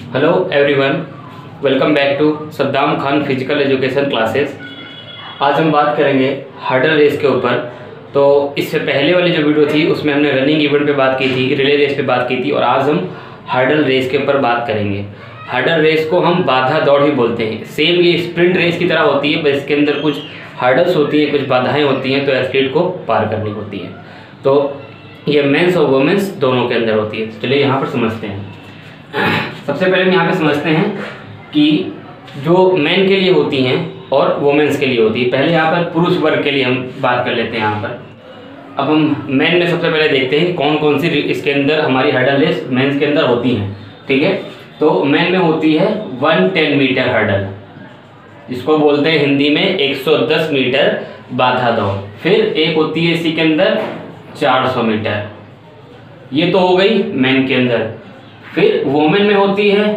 Hello everyone, welcome back to Saddam Khan physical education classes. आज हम बात करेंगे हर्डल रेस के ऊपर। तो इससे पहले वाली जो वीडियो थी उसमें हमने रनिंग इवेंट पे बात की थी, रिले रेस पे बात की थी, और आज हम हर्डल रेस के ऊपर बात करेंगे। हर्डल रेस को हम बाधा दौड़ ही बोलते हैं। सेम ये स्प्रिंट रेस की तरह होती है, बस इसके अंदर कुछ हर्डल्स होती हैं, कुछ बाधाएँ होती हैं, तो एथलीट को पार करनी होती हैं। तो ये मेंस और वुमेन्स दोनों के अंदर होती है। चलिए यहाँ पर समझते हैं। सबसे पहले हम यहाँ पे समझते हैं कि जो मेन के लिए होती हैं और वुमेन्स के लिए होती है। पहले यहाँ पर पुरुष वर्ग के लिए हम बात कर लेते हैं। यहाँ पर अब हम मेन में सबसे पहले देखते हैं कौन कौन सी इसके अंदर हमारी हर्डल रेस मेंस के अंदर होती हैं। ठीक है, तो मेन में होती है 110 मीटर हर्डल, जिसको बोलते हैं हिंदी में 110 मीटर बाधा दौड़। फिर एक होती है इसी के अंदर 400 मीटर, ये तो हो गई मेन के अंदर। फिर वुमेन में होती है,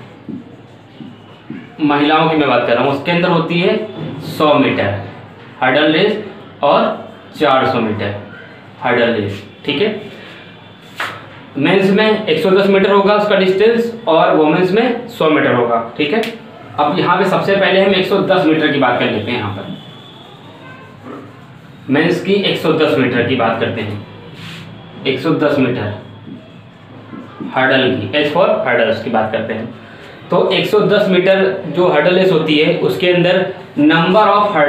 महिलाओं की मैं बात कर रहा हूँ, उसके अंदर होती है 100 मीटर हर्डल रेस और 400 मीटर हर्डल रेस। ठीक है, मेंस में 110 मीटर होगा उसका डिस्टेंस और वुमेन्स में 100 मीटर होगा। ठीक है, अब यहाँ पे सबसे पहले हम 110 मीटर की बात कर लेते हैं। यहाँ पर मेंस की 110 मीटर की बात करते हैं। 110 मीटर हर्डल की, एज फॉर हर्डल्स की बात करते हैं। तो 110 मीटर जो हर्डल रेस होती है उसके अंदर नंबर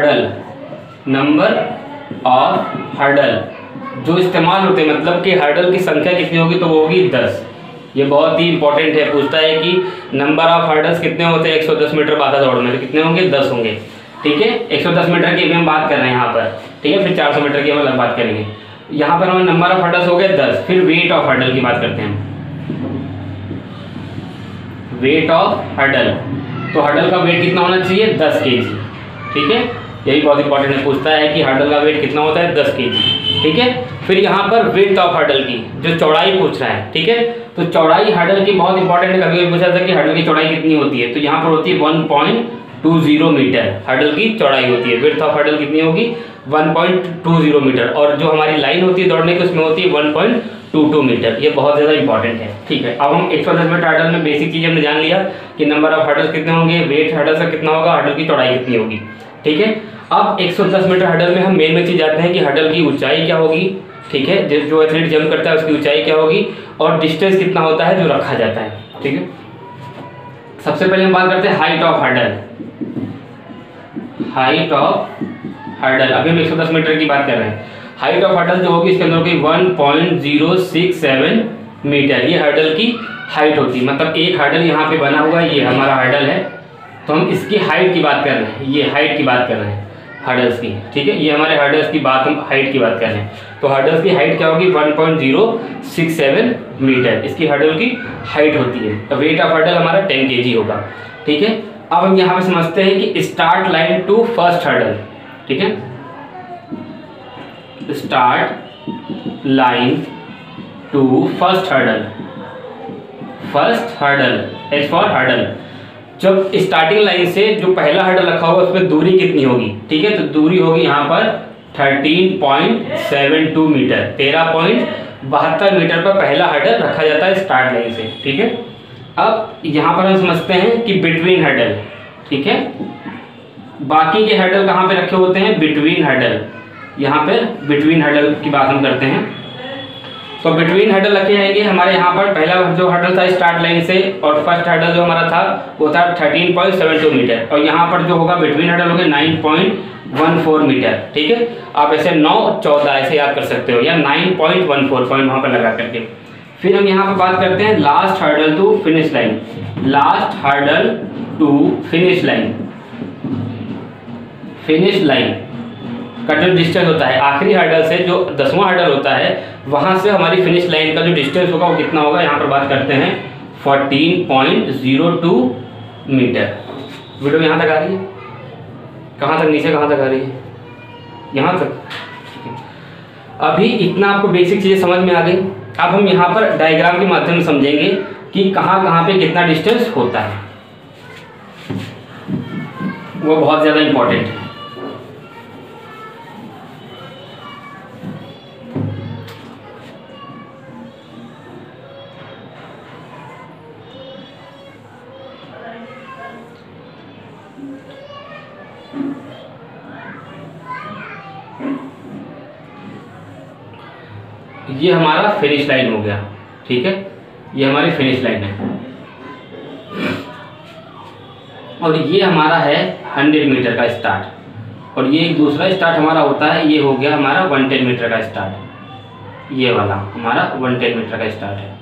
ऑफ हर्डल जो इस्तेमाल होते हैं, मतलब कि हर्डल की संख्या कितनी होगी, तो वो होगी 10। ये बहुत ही इंपॉर्टेंट है, पूछता है कि नंबर ऑफ हर्डल्स कितने होते हैं 110 मीटर बाधा दौड़ में, तो कितने होंगे, 10 होंगे। ठीक है, 110 मीटर की हम बात कर रहे हैं यहाँ पर। ठीक है, फिर 400 मीटर की हम अलग बात करेंगे। यहाँ पर हमारे नंबर ऑफ हर्डल्स हो गए 10। फिर वेट ऑफ हर्डल की बात करते हैं। वेट ऑफ हर्डल, तो हर्डल का वेट कितना होना चाहिए, 10 kg। ठीक है, यही बहुत इंपॉर्टेंट है, पूछता है कि हर्डल का वेट कितना होता है, 10 kg। ठीक है, फिर यहाँ पर विड्थ ऑफ हर्डल की जो चौड़ाई पूछ रहा है। ठीक है, तो चौड़ाई हर्डल की बहुत इंपॉर्टेंट है। कभी पूछा था कि हर्डल की चौड़ाई कितनी होती है, तो यहाँ पर होती है 1.20 मीटर हर्डल की चौड़ाई होती है। विड्थ ऑफ हर्डल कितनी होगी, 1.20 मीटर, और जो हमारी लाइन होती है दौड़ने की उसमें होती है 1.22 मीटर। ये बहुत ज़्यादा इंपॉर्टेंट है। ठीक है, अब हम 110 मीटर हर्डल में बेसिक चीज़ हमने जान लिया कि नंबर ऑफ हर्डल्स कितने होंगे, वेट हर्डल से कितना होगा, हर्डल की चौड़ाई कितनी होगी। ठीक है, अब 110 मीटर हर्डल में हम मेन में चीज़ जाते हैं कि हर्डल की ऊंचाई क्या होगी। ठीक है, जो एथलीट जंप करता है उसकी ऊंचाई क्या होगी और डिस्टेंस कितना होता है जो रखा जाता है। ठीक है, सबसे पहले हम बात करते हैं height of hurdle. Height of hurdle, अभी हम 110 मीटर की बात कर रहे हैं। हाइट ऑफ हर्डल जो होगी इसके अंदर होगी 1.067 मीटर। ये हर्डल की हाइट होती है, मतलब एक हर्डल यहाँ पे बना हुआ है, ये हमारा हर्डल है, तो हम इसकी हाइट की बात कर रहे हैं। ये हाइट की बात कर रहे हैं हर्डल्स की। ठीक है, ये हमारे हर्डल्स की बात, हम हाइट की बात कर रहे हैं। तो हर्डल्स की हाइट क्या होगी, 1.067 मीटर इसकी हर्डल की हाइट होती है। तो वेट ऑफ हर्डल हमारा 10 kg होगा। ठीक है, अब हम यहाँ पे समझते हैं कि start line to first hurdle. ठीक है, start line to first hurdle. First hurdle, H for hurdle, जब स्टार्टिंग लाइन से जो पहला हर्डल रखा होगा उसमें दूरी कितनी होगी। ठीक है, तो दूरी होगी यहाँ पर 13.72 मीटर। 13.72 मीटर पर पहला हर्डल रखा जाता है स्टार्ट लाइन से। ठीक है, अब यहाँ पर हम समझते हैं कि बिटवीन हर्डल। ठीक है, बाकी के हर्डल कहाँ पे रखे होते हैं, बिटवीन हर्डल। यहाँ पर बिटवीन हर्डल की बात हम करते हैं, तो बिटवीन हर्डल रखे जाएंगे हमारे यहाँ पर। पहला जो हर्डल था स्टार्ट लाइन से और फर्स्ट हर्डल जो हमारा था वो था 13.72 मीटर, और यहाँ पर जो होगा बिटवीन हर्डल होगा 9.14 मीटर। ठीक है, आप ऐसे 9-14 ऐसे याद कर सकते हो, या 9.14 पॉइंट वहाँ पर लगा करके। फिर हम यहाँ पर बात करते हैं last hurdle to finish line. Last hurdle to finish line, finish line का जो डिस्टेंस होता है आखिरी हर्डल से, जो 10वां हर्डल होता है वहां से हमारी फिनिश लाइन का जो डिस्टेंस होगा वो कितना होगा, यहाँ पर बात करते हैं 14.02 मीटर। वीडियो यहाँ तक आ रही है, कहाँ तक, नीचे कहाँ तक आ रही है, यहाँ तक। अभी इतना आपको बेसिक चीज़ें समझ में आ गई। अब हम यहाँ पर डायग्राम के माध्यम से समझेंगे कि कहाँ कहाँ पे कितना डिस्टेंस होता है, वो बहुत ज़्यादा इंपॉर्टेंट है। ये हमारा फिनिश लाइन हो गया, ठीक है, ये हमारी फिनिश लाइन है। और ये हमारा है 100 मीटर का स्टार्ट, और ये एक दूसरा स्टार्ट हमारा होता है, ये हो गया हमारा 110 मीटर का स्टार्ट, ये वाला हमारा 110 मीटर का स्टार्ट है,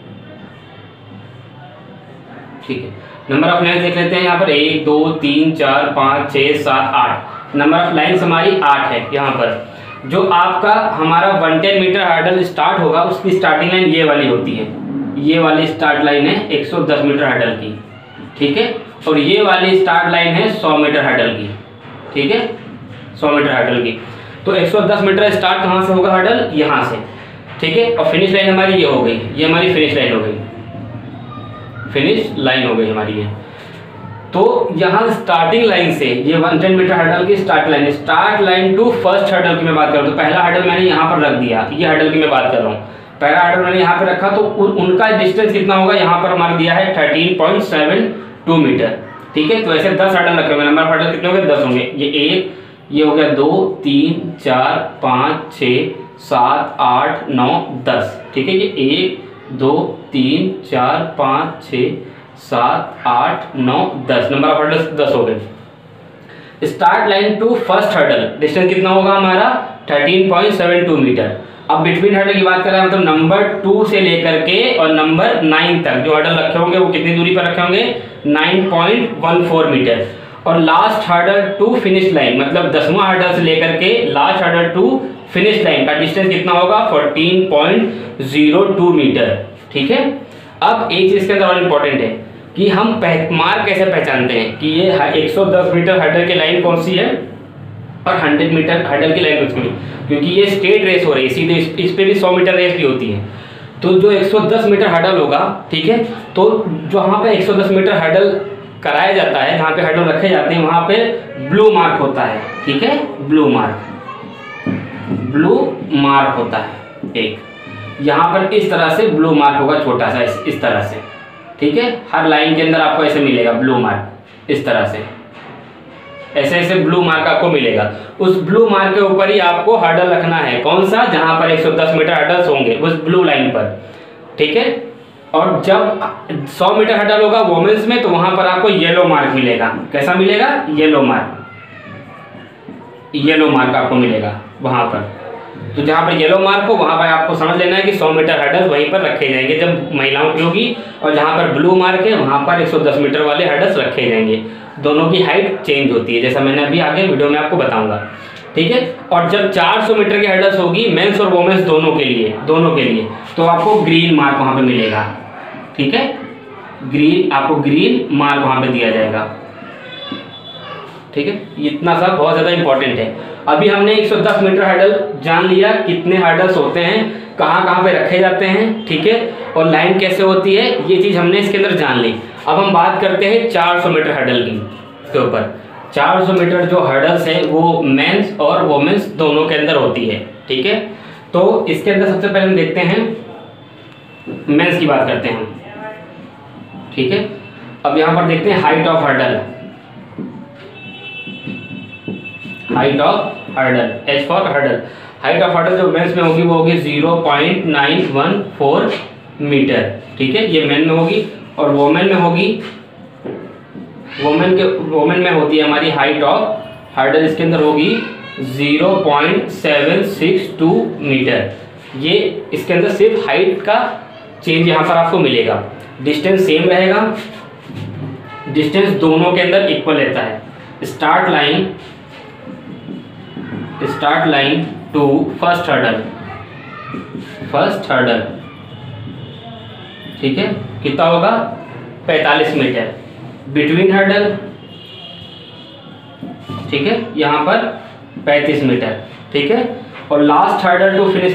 ठीक है। नंबर ऑफ लाइन देख लेते हैं यहाँ पर 1 2 3 4 5 6 7 8 नंबर ऑफ लाइन्स हमारी 8 है। यहाँ पर जो आपका हमारा 110 मीटर हर्डल स्टार्ट होगा उसकी स्टार्टिंग लाइन ये वाली होती है, ये वाली स्टार्ट लाइन है 110 मीटर हर्डल की, ठीक है। और ये वाली स्टार्ट लाइन है 100 मीटर हर्डल की, ठीक है, 100 मीटर हर्डल की। तो 110 मीटर स्टार्ट कहाँ से होगा हर्डल, यहाँ से, ठीक है। और फिनिश लाइन हमारी ये हो गई, ये हमारी फिनिश लाइन हो गई, फिनिश लाइन हो गई हमारी ये। तो यहाँ स्टार्टिंग लाइन से ये 110 मीटर हर्डल की स्टार्ट लाइन है, start line to first hurdle की मैं बात कर रहा हूँ। तो पहला हर्डल मैंने यहाँ पर रख दिया, ये हर्डल की मैं बात कर रहा हूँ, पहला हर्डल मैंने यहाँ पर रखा, तो उनका डिस्टेंस कितना होगा, यहाँ पर हमारा दिया है 13.72 मीटर, ठीक है। तो ऐसे 10 हर्डल रखे होंगे, नंबर ऑफ हर्डल कितने होंगे, 10 होंगे। ये 1, ये हो गया 2 3 4 5 6 7 8 9 10, ठीक है। ये 1 2 3 4 5 6 7 8 9 10 नंबर ऑफ हर्डल्स 10 हो गए। Start line to first hurdle distance कितना होगा हमारा 13.72 मीटर। अब बिटवीन हर्डल की बात करें मतलब नंबर 2 से लेकर के और नंबर 9 तक जो हर्डल रखे होंगे वो कितनी दूरी पर रखे होंगे, 9.14 मीटर। और last hurdle to finish line मतलब 10वां हर्डल से लेकर के last hurdle to finish line का डिस्टेंस कितना होगा, 14.02 मीटर, ठीक है। अब एक चीज के अंदर और इम्पोर्टेंट है कि हम मार्क कैसे पहचानते हैं कि ये 110 मीटर हर्डल की लाइन कौन सी है और 100 मीटर हर्डल की लाइन कौन सी है, क्योंकि ये स्ट्रेट रेस हो रही है, सीधे इस पे भी 100 मीटर रेस भी होती है। तो जो 110 मीटर हर्डल होगा, ठीक है, तो जहाँ पे 110 मीटर हर्डल कराया जाता है, जहाँ पे हर्डल रखे जाते हैं वहाँ पे ब्लू मार्क होता है, ठीक है, ब्लू मार्क होता है एक, यहाँ पर इस तरह से ब्लू मार्क होगा छोटा सा इस तरह से, ठीक है। हर लाइन के अंदर आपको ऐसे मिलेगा ब्लू मार्क, इस तरह से ऐसे ऐसे ब्लू मार्क आपको मिलेगा। उस ब्लू मार्क के ऊपर ही आपको हर्डल रखना है, कौन सा, जहां पर 110 मीटर हर्डल्स होंगे उस ब्लू लाइन पर, ठीक है। और जब 100 मीटर हर्डल होगा वोमेन्स में तो वहां पर आपको येलो मार्क मिलेगा, कैसा मिलेगा, येलो मार्क आपको मिलेगा वहां पर। तो जहां पर येलो मार्क हो वहां पर आपको समझ लेना है कि 100 मीटर हर्डल्स वहीं पर रखे जाएंगे जब महिलाओं की होगी, और जहां पर ब्लू मार्क है वहां पर 110 मीटर वाले हर्डल्स रखे जाएंगे। दोनों की हाइट चेंज होती है, जैसा मैंने अभी आगे वीडियो में आपको बताऊंगा, ठीक है। और जब 400 मीटर की हर्डल्स होगी मेंस और वोमेन्स दोनों के लिए तो आपको ग्रीन मार्क वहां पे मिलेगा, ठीक है, आपको ग्रीन मार्क वहां पे दिया जाएगा, ठीक है। इतना सा बहुत ज्यादा इंपॉर्टेंट है। अभी हमने 110 मीटर हर्डल जान लिया, कितने हर्डल्स होते हैं, कहाँ पे रखे जाते हैं, ठीक है, और लाइन कैसे होती है, ये चीज हमने इसके अंदर जान ली। अब हम बात करते हैं 400 मीटर हर्डल की के ऊपर। 400 मीटर जो हर्डल्स है वो मेंस और वोमेन्स दोनों के अंदर होती है, ठीक है। तो इसके अंदर सबसे पहले हम देखते हैं मेंस की बात करते हैं, ठीक है। अब यहाँ पर देखते हैं height of hurdle, H for hurdle. Height of hurdle जो मेंस में होगी वो होगी 0.914 मीटर, ठीक है, ये मेन में होगी। और वोमेन में होगी, वोमेन में होती है हमारी हाइट ऑफ हर्डल, इसके अंदर होगी 0.762 मीटर। ये इसके अंदर सिर्फ हाइट का चेंज यहाँ पर आपको मिलेगा, डिस्टेंस सेम रहेगा, डिस्टेंस दोनों के अंदर इक्वल रहता है। Start line to first hurdle, ठीक है, कितना होगा 45 मीटर। बिटवीन हर्डल, ठीक है, यहाँ पर 35 मीटर, ठीक है। और last hurdle to finish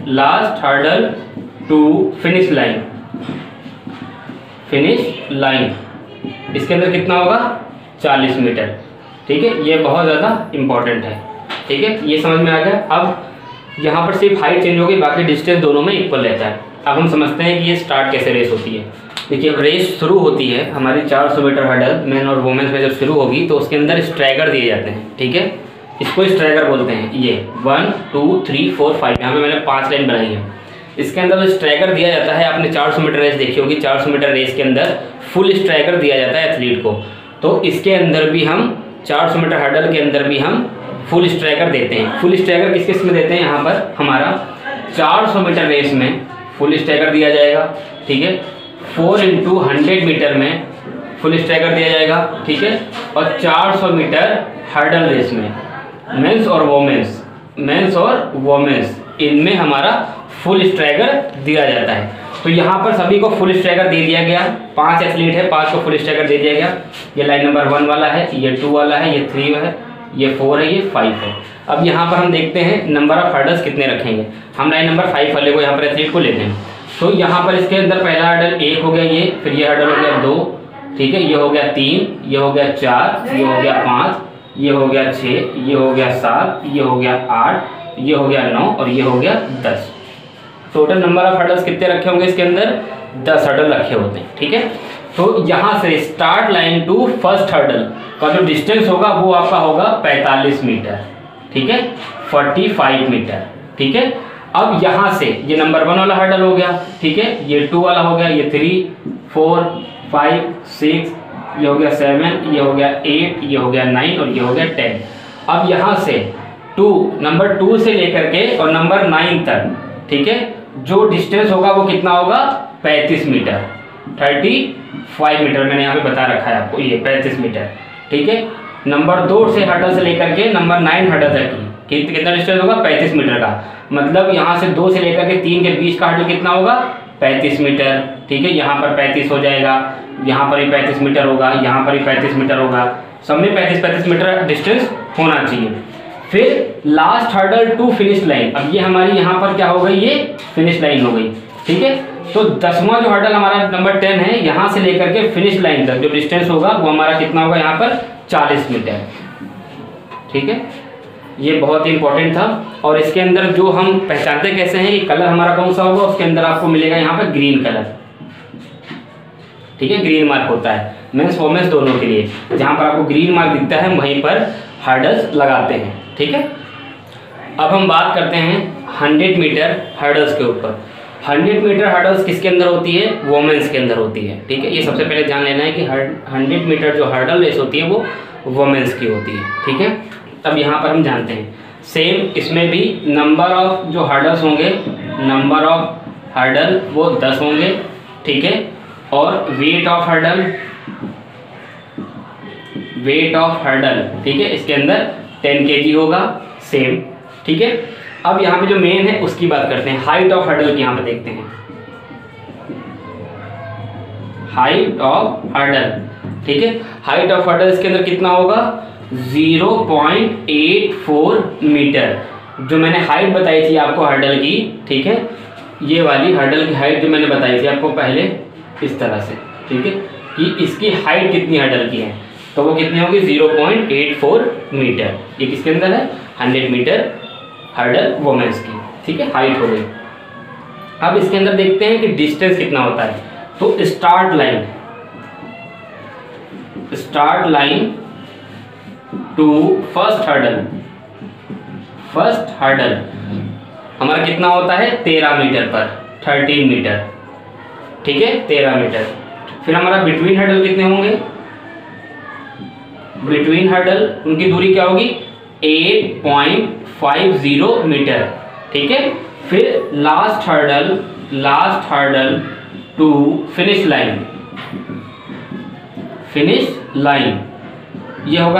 line, इसके अंदर कितना होगा 40 मीटर, ठीक है। ये बहुत ज़्यादा इंपॉर्टेंट है, ठीक है, ये समझ में आ गया। अब यहाँ पर सिर्फ हाइट चेंज होगी, बाकी डिस्टेंस दोनों में इक्वल रहता है। अब हम समझते हैं कि ये स्टार्ट कैसे रेस होती है। देखिए रेस शुरू होती है हमारी 400 मीटर हर्डल मेन और वुमेन्स में जब शुरू होगी तो उसके अंदर स्ट्रैगर दिए जाते हैं, ठीक है, इसको स्ट्रैगर बोलते हैं। ये 1 2 3 4 5 यहाँ पे मैंने 5 लाइन बनाई है। इसके अंदर जो स्ट्राइकर दिया जाता है, आपने 400 मीटर रेस देखी होगी, 400 मीटर रेस के अंदर फुल स्ट्राइकर दिया जाता है एथलीट को। तो इसके अंदर भी हम 400 मीटर हर्डल के अंदर भी हम फुल स्ट्राइकर देते हैं। फुल स्ट्राइकर किस किस में देते हैं, यहाँ पर हमारा 400 मीटर रेस में फुल स्ट्राइकर दिया जाएगा, ठीक है। 4x100 मीटर में फुल स्ट्राइकर दिया जाएगा, ठीक है। और 400 मीटर हर्डल रेस में मेंस और वोमेंस इनमें हमारा फुल स्ट्राइकर दिया जाता है। तो यहाँ पर सभी को फुल स्ट्राइकर दे दिया गया, 5 एथलीट है, 5 को फुल स्ट्राइकर दे दिया गया। ये लाइन नंबर 1 वाला है, ये 2 वाला है, ये 3 है, ये 4 है, ये 5 है। अब यहाँ पर हम देखते हैं नंबर ऑफ हर्डल्स कितने रखेंगे। हम लाइन नंबर 5 वाले को यहाँ पर एथलीट को लेते हैं। तो यहाँ पर इसके अंदर पहला हर्डल 1 हो गया, ये फिर ये हर्डल हो गया 2, ठीक है, ये हो गया 3, ये हो गया 4, ये हो गया 5, ये हो गया 6, ये हो गया 7, ये हो गया 8, ये हो गया 9 और ये हो गया 10। टोटल नंबर ऑफ हर्डल्स कितने रखे होंगे इसके अंदर, 10 हर्डल रखे होते हैं, ठीक है। तो यहाँ से start line to first hurdle का जो डिस्टेंस होगा वो आपका होगा 45 मीटर, ठीक है, 45 मीटर, ठीक है। अब यहाँ से ये नंबर 1 वाला हर्डल हो गया, ठीक है, ये 2 वाला हो गया, ये 3, 4, 5, 6, ये हो गया 7, ये हो गया 8, ये हो गया 9 और ये हो गया 10। अब यहाँ से नंबर 2 से लेकर के और नंबर 9 तक, ठीक है, जो डिस्टेंस होगा वो कितना होगा, 35 मीटर, 35 मीटर मैंने यहाँ पे बता रखा है आपको, ये 35 मीटर, ठीक है। नंबर 2 से हर्डल से लेकर के नंबर 9 हर्डल तक की कितना डिस्टेंस होगा, 35 मीटर का। मतलब यहाँ से 2 से लेकर के 3 के बीच का हर्डल कितना होगा, 35 मीटर, ठीक है। यहाँ पर 35 हो जाएगा, यहाँ पर ही 35 मीटर होगा, यहाँ पर ही 35 मीटर होगा, सब में 35 मीटर डिस्टेंस होना चाहिए। फिर last hurdle to finish line, अब ये हमारी यहाँ पर क्या हो गई, ये फिनिश लाइन हो गई, ठीक है। तो 10वां जो हर्डल हमारा नंबर 10 है, यहाँ से लेकर के फिनिश लाइन तक जो डिस्टेंस होगा वो हमारा कितना होगा, यहाँ पर 40 मीटर, ठीक है। ये बहुत ही इंपॉर्टेंट था। और इसके अंदर जो हम पहचानते कैसे हैं कि कलर हमारा कौन सा होगा, उसके अंदर आपको मिलेगा यहाँ पर ग्रीन कलर, ठीक है, ग्रीन मार्क होता है मेंस वोमेंस दोनों के लिए। जहाँ पर आपको ग्रीन मार्क दिखता है वहीं पर हर्डल्स लगाते हैं, ठीक है। अब हम बात करते हैं 100 मीटर हर्डल्स के ऊपर। 100 मीटर हर्डल्स किसके अंदर होती है, वोमेंस के अंदर होती है, ठीक है। ये सबसे पहले जान लेना है कि 100 मीटर जो हर्डल रेस होती है वो वोमेंस की होती है, ठीक है। तब यहाँ पर हम जानते हैं सेम इसमें भी नंबर ऑफ जो हर्डल्स होंगे, नंबर ऑफ हर्डल वो 10 होंगे, ठीक है। और वेट ऑफ हर्डल, ठीक है, इसके अंदर 10 kg होगा सेम, ठीक है। अब यहाँ पे जो मेन है उसकी बात करते हैं। हाइट ऑफ हर्डल की यहाँ पे देखते हैं, हाइट ऑफ हर्डल, ठीक है। हाइट ऑफ हर्डल इसके अंदर कितना होगा, 0.84 मीटर। जो मैंने हाइट बताई थी आपको हर्डल की, ठीक है, ये वाली हर्डल की हाइट जो मैंने बताई थी आपको पहले इस तरह से, ठीक है, कि इसकी हाइट कितनी हर्डल की है, तो वो कितनी होगी, 0.84 मीटर। ये किसके अंदर है, 100 मीटर हर्डल वोमेंस की, ठीक है, हाइट हो गई। अब इसके अंदर देखते हैं कि डिस्टेंस कितना होता है। तो start line to first hurdle हमारा कितना होता है, 13 मीटर पर 13 मीटर, ठीक है, 13 मीटर। फिर हमारा बिटवीन हर्डल कितने होंगे, बिटवीन हर्डल उनकी दूरी क्या होगी, 8.50 मीटर, ठीक है। फिर last hurdle to finish line ये होगा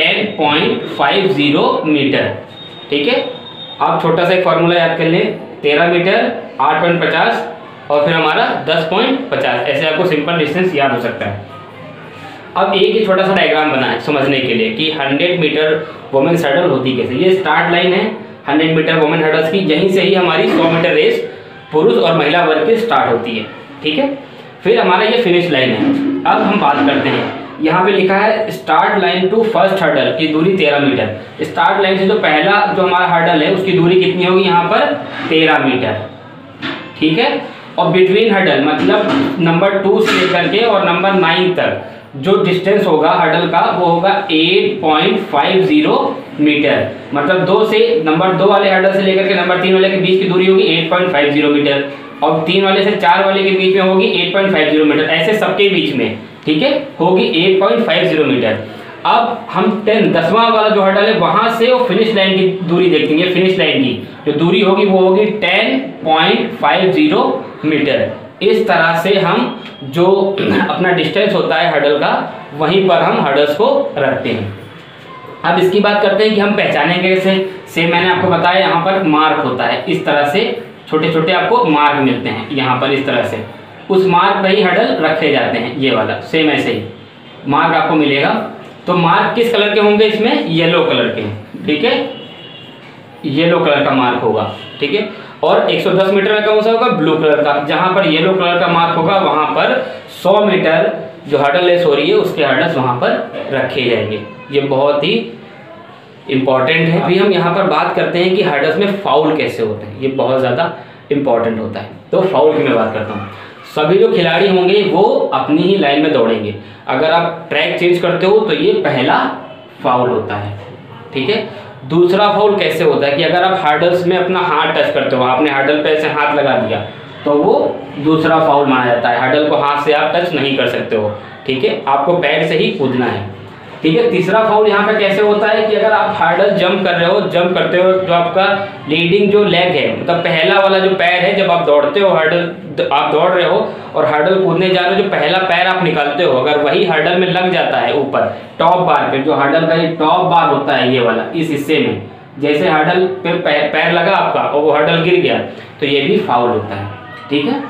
10.50 मीटर, ठीक है। आप छोटा सा एक फॉर्मूला याद कर लें, 13 मीटर 8.50 और फिर हमारा 10.50, ऐसे आपको सिंपल डिस्टेंस याद हो सकता है। अब एक ही छोटा सा डायग्राम बना है समझने के लिए कि 100 मीटर वोमेंस हर्डल होती कैसे। ये स्टार्ट लाइन है 100 मीटर वोमेन हर्डल्स की, यहीं से ही हमारी 100 मीटर रेस पुरुष और महिला वर्ग की स्टार्ट होती है, ठीक है। फिर हमारा ये फिनिश लाइन है। अब हम बात करते हैं, यहाँ पे लिखा है start line to first hurdle की दूरी 13 मीटर। स्टार्ट लाइन से जो पहला जो हमारा हर्डल है उसकी दूरी कितनी होगी, यहाँ पर 13 मीटर, ठीक है। और बिटवीन हर्डल मतलब नंबर 2 से लेकर के और नंबर 9 तक जो डिस्टेंस होगा हर्डल का वो होगा 8.50 मीटर। मतलब 2 से नंबर 2 वाले हर्डल से लेकर के नंबर 3 वाले के बीच की दूरी होगी 8.50 मीटर, और 3 वाले से 4 वाले के बीच में होगी 8.50 मीटर, ऐसे सबके बीच में, ठीक है, होगी 8.50 मीटर। अब हम 10वां वाला जो हर्डल है वहां से वो फिनिश लाइन की दूरी देखेंगे। फिनिश लाइन की जो दूरी होगी वो होगी 10.50 मीटर। इस तरह से हम जो अपना डिस्टेंस होता है हर्डल का, वहीं पर हम हर्डल्स को रखते हैं। अब इसकी बात करते हैं कि हम पहचानेंगे कैसे। से मैंने आपको बताया यहाँ पर मार्क होता है, इस तरह से छोटे छोटे आपको मार्क मिलते हैं यहाँ पर, इस तरह से उस मार्क पर ही हर्डल रखे जाते हैं। ये वाला सेम ऐसे ही मार्क आपको मिलेगा। तो मार्क किस कलर के होंगे इसमें? येलो कलर के, ठीक है, येलो कलर का मार्क होगा, ठीक है। और 110 मीटर में कौन सा होगा? ब्लू कलर का। जहां पर येलो कलर का मार्क होगा वहां पर 100 मीटर जो हर्डल रेस हो रही है उसके हर्डल्स वहां पर रखे जाएंगे। ये बहुत ही इंपॉर्टेंट है। अभी हम यहाँ पर बात करते हैं कि हर्डल्स में फाउल कैसे होते हैं। ये बहुत ज़्यादा इंपॉर्टेंट होता है। तो फाउल की मैं बात करता हूँ। सभी जो खिलाड़ी होंगे वो अपनी ही लाइन में दौड़ेंगे। अगर आप ट्रैक चेंज करते हो तो ये पहला फाउल होता है, ठीक है। दूसरा फाउल कैसे होता है कि अगर आप हर्डल्स में अपना हाथ टच करते हो, आपने हर्डल पे ऐसे हाथ लगा दिया तो वो दूसरा फाउल माना जाता है। हर्डल को हाथ से आप टच नहीं कर सकते हो, ठीक है, आपको पैर से ही कूदना है, ठीक है। तीसरा फाउल यहाँ पे कैसे होता है कि अगर आप हर्डल जंप कर रहे हो, जंप करते हो, जो आपका लीडिंग जो लेग है, मतलब पहला वाला जो पैर है, जब आप दौड़ते हो हर्डल, आप दौड़ रहे हो और हर्डल कूदने जा रहे हो, जो पहला पैर आप निकालते हो अगर वही हर्डल में लग जाता है ऊपर टॉप बार पे, जो हर्डल का टॉप बार होता है ये वाला, इस हिस्से में जैसे हर्डल पे पैर लगा आपका और वो हर्डल गिर गया तो ये भी फाउल होता है, ठीक है।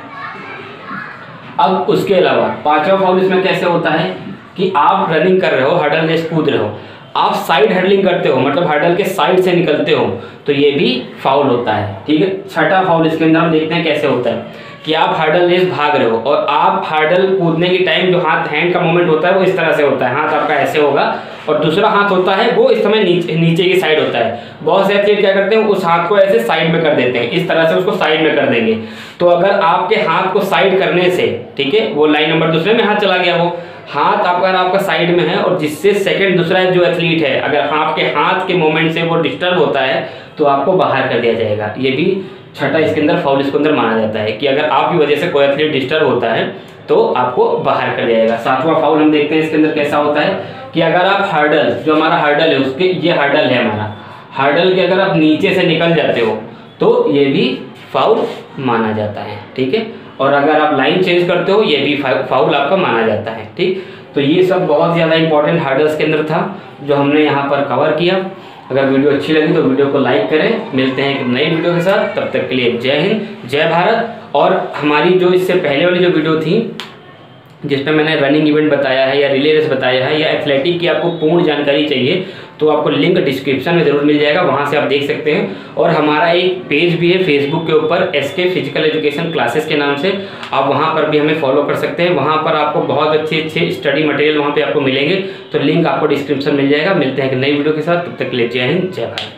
अब उसके अलावा पांचवा फाउल इसमें कैसे होता है कि आप रनिंग कर रहे हो, हर्डल रेस कूद रहे हो, आप साइड हर्डलिंग करते हो, मतलब हर्डल के साइड से निकलते हो, तो ये भी फाउल होता है, ठीक है। छठा फाउल इसके अंदर हम देखते हैं कैसे होता है कि आप हर्डल रेस भाग रहे हो और आप हर्डल कूदने के टाइम जो हाथ हैंड का मूवमेंट होता है वो इस तरह से होता है, हाथ आपका ऐसे होगा और दूसरा हाथ होता है वो इस समय नीचे की साइड होता है। बहुत से एथलीट क्या करते हैं, उस हाथ को ऐसे साइड में कर देते हैं, इस तरह से उसको साइड में कर देंगे। तो अगर आपके हाथ को साइड करने से, ठीक है, वो लाइन नंबर दूसरे में हाथ चला गया, वो हाथ आपका साइड में है और जिससे सेकंड दूसरा जो एथलीट है, अगर आपके हाथ के मूवमेंट से वो डिस्टर्ब होता है तो आपको बाहर कर दिया जाएगा। ये भी छठा इसके अंदर फाउल इसके अंदर माना जाता है कि अगर आपकी वजह से कोई एथलीट डिस्टर्ब होता है तो आपको बाहर कर दिया जाएगा। सातवां फाउल हम देखते हैं इसके अंदर कैसा होता है कि अगर आप हर्डल, जो हमारा हर्डल है उसके, ये हर्डल है हमारा, हर्डल के अगर आप नीचे से निकल जाते हो तो ये भी फाउल माना जाता है, ठीक है। और अगर आप लाइन चेंज करते हो ये भी फाउल आपका माना जाता है, ठीक। तो ये सब बहुत ज़्यादा इंपॉर्टेंट हर्डल्स के अंदर था जो हमने यहाँ पर कवर किया। अगर वीडियो अच्छी लगी तो वीडियो को लाइक करें। मिलते हैं एक नई वीडियो के साथ, तब तक के लिए जय हिंद, जय भारत। और हमारी जो इससे पहले वाली जो वीडियो थी जिसमें मैंने रनिंग इवेंट बताया है या रिले रेस बताया है या एथलेटिक की आपको पूर्ण जानकारी चाहिए तो आपको लिंक डिस्क्रिप्शन में ज़रूर मिल जाएगा, वहाँ से आप देख सकते हैं। और हमारा एक पेज भी है फेसबुक के ऊपर, SK फिजिकल एजुकेशन क्लासेस के नाम से, आप वहाँ पर भी हमें फॉलो कर सकते हैं। वहाँ पर आपको बहुत अच्छे स्टडी मटेरियल वहाँ पे आपको मिलेंगे, तो लिंक आपको डिस्क्रिप्शन मिल जाएगा। मिलते हैं एक नई वीडियो के साथ, तब तक के लिए जय हिंद, जय भारत।